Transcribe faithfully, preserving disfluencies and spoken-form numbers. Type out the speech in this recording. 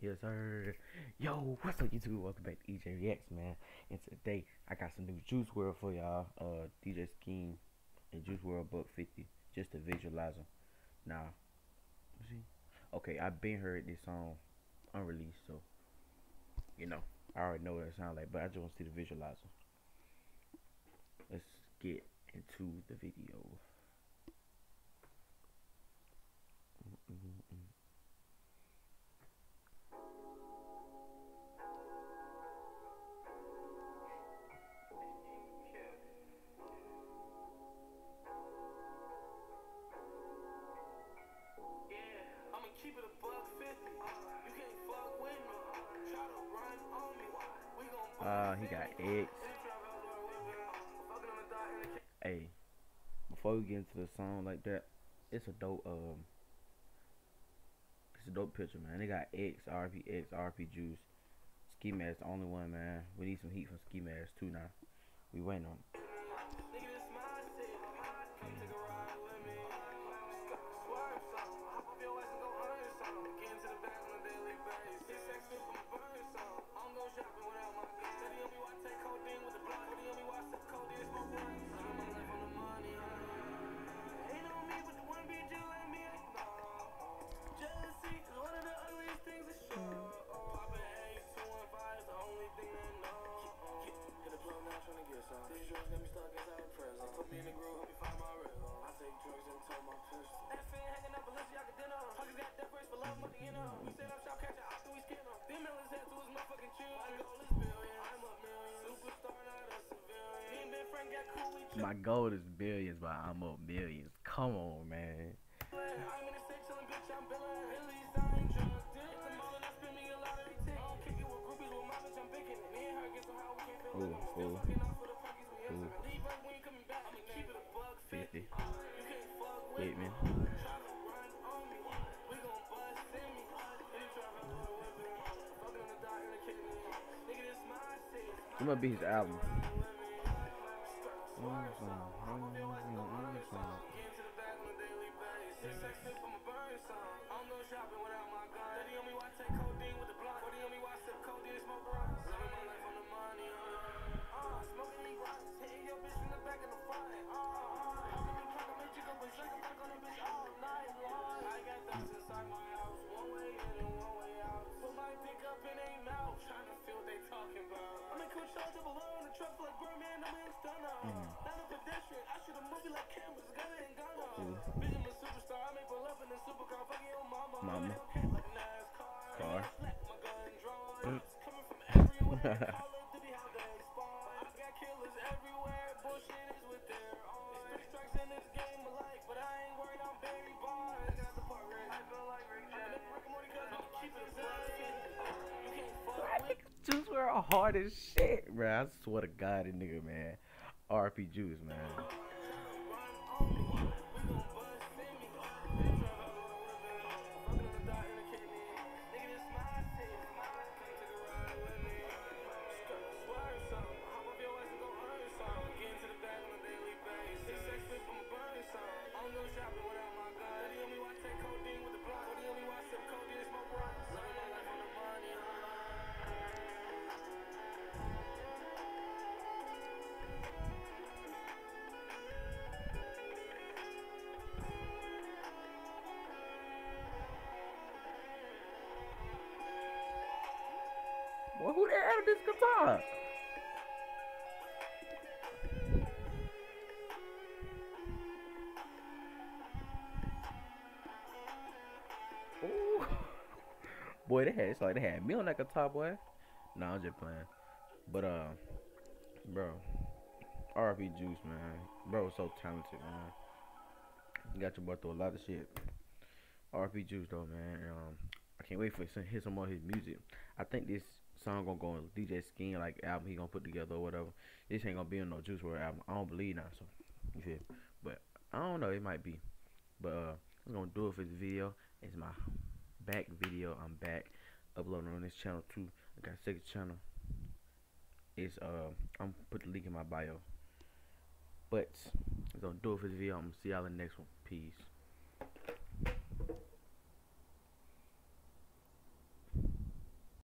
Yes, sir. Yo, what's up, YouTube? Welcome back to E J Reacts, man. And today, I got some new Juice world for y'all. Uh, D J Scheme and Juice world Buck fifty, just to visualize them. Now, see? Okay, I've been heard this song unreleased, so, you know, I already know what it sounds like, but I just want to see the visualizer. Let's get into the video. Mm -mm -mm. Keep it a buck fifty. You can't fuck with me. Try to run on me. We gon' Uh, he got eggs. Hey, before we get into the song like that, it's a dope um, it's a dope picture, man. They got X, R P X, R P Juice. Ski Mask the only one, man. We need some heat from Ski Mask too now. We waiting on it. These drugs got me stuck inside a prison. Put me in the groove, help me find my rhythm. I take drugs and told my pistol. That fan hanging up, Balenciaga dinner. Pockets got that brace for love, money in her. We set up shop, catch a after we skin her. Them millions head to his motherfucking chin. My goal is billion, I'm a million. Superstar, not a civilian. Me and Ben Frank got cool, we chill. My goal is billions, but I'm up millions. Come on, man. I'm in the state chillin', bitch, I'm billin'. At least I ain't drugged. Hit the mall and I spend me a lot of ticket. I don't kick it with groupies with my bitch, I'm picking it. Me and her get so high, we can't feel it. Still fucking off for the pockets, we answer. Leave right when you coming back, I'ma keep it a buck fifty. You can't fuck with Wait, me. man. Try to run on me. We gon' bust in me. Any trap out there with me. Fucking on the dot in the kidney. Nigga, this my city. It might be his album. Shopping without my gun. Daddy on me, why take codeine with the block? Forty on me, why sip codeine, smoke rocks? Living my life on the money, uh, uh, smoking me rocks, hitting your bitch from the back in the front, uh, uh, helping me clock, I make you go berserk, I'm back on the bitch all night long. I got thoughts inside my house, one way in and one way out. Put my dick up in their mouth, trying to feel what they talking about. I'm in coach charge of a low in the truck like Birdman, I'm in stunner. Not a pedestrian, I should have moved like cameras, got it and gone on. Bitch, I'm a superstar, I may pull up in a supercar, fucking your mama. Mama. Car. Mm. Juice world hard as shit, bro. I swear to God, this nigga, man. R P Juice, man. Well, who the hell this guitar? Ooh. Boy, they had it's like they had me on that guitar, boy. Nah, I'm just playing. But uh, bro, R P Juice, man. Bro, so talented, man. You got your boy through a lot of shit. R P Juice, though, man. Um, I can't wait for to hear some more of his music. I think this song gonna go on D J Scheme like album he gonna put together or whatever. This ain't gonna be on no Juice world album. I don't believe now, so you feel. But I don't know, it might be. But uh, I'm gonna do it for this video. It's my back video. I'm back uploading on this channel too. I got a second channel. It's uh, I'm put the link in my bio. But I'm gonna do it for this video. I'm gonna see y'all in the next one. Peace.